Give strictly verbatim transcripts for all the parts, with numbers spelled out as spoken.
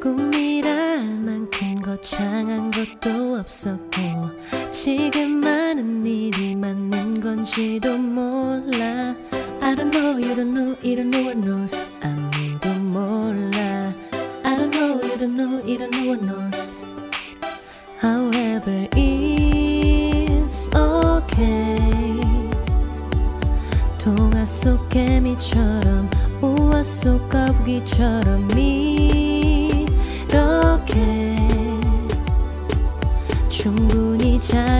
꿈이랄 만큼 거창한 것도 없었고 지금 많은 일이 맞는 건지도 몰라. I don't know, you don't know, you don't know what knows. 아무도 몰라. I don't know, you don't know, you don't know what knows. However, it's okay. 동화 속 개미처럼 우화 속 거북이처럼 이렇게 충분히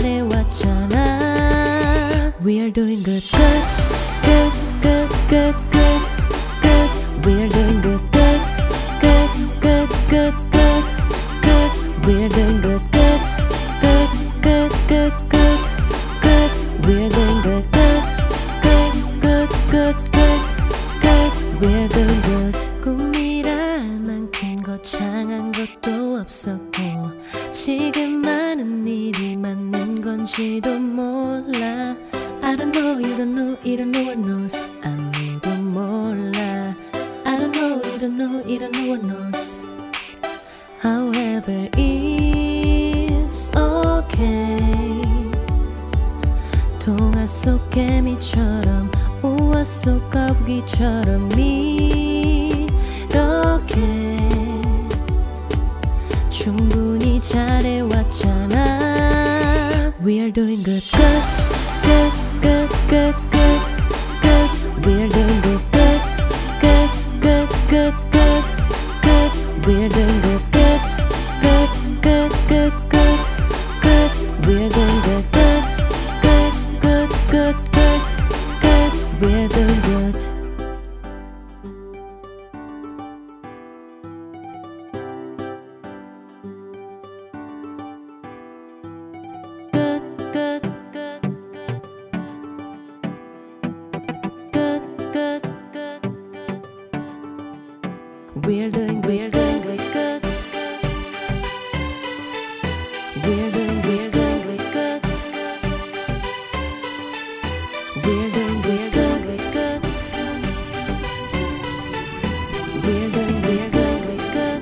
잘해왔잖아. We are doing good, good, good, good, good, good, good. We are doing good, good, good, good, good, good, good. We are doing good, good, good, good, good, good, good. We are doing good, good, good, good, good, good, good. We are doing good. 꿈이랄 만큼 거창한 것도 없었고 지금 많은 일이 맞는 건지도 몰라. I don't know, you don't know, you don't know what knows. 아무도 몰라. I don't know, you don't know, you don't know what knows. However, it's okay. 동화 속 개미처럼 우화 속 거북이처럼 이렇게 충분히 잘해왔잖아. We are doing good, good, good, good, good, good, good. We are doing good, good, good, good, good, good, good. We are doing good, good, good, good, good, good, good. We are doing good, good, good, good, good, good, good. We are doing good. We're doing, we're doing good, good. We're doing, we're doing good, good. We're doing, we're doing good, good. We're doing, we're doing good, good.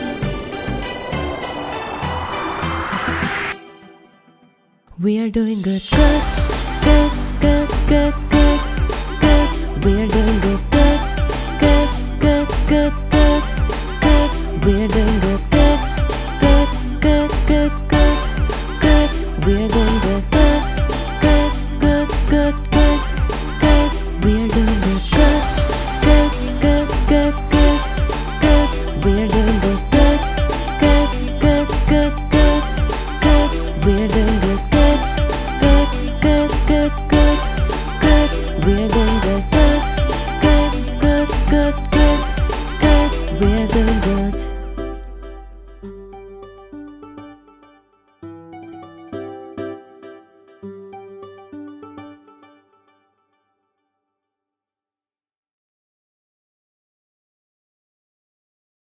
We are doing good, good, good, good, good, good, good. We are doing good, good, good, good, good, good, good. We are doing good, good, good, good, good, good, good. We are doing good, good, good, good, good, good, good. We are doing good, good, good, good, good, good, good. We are doing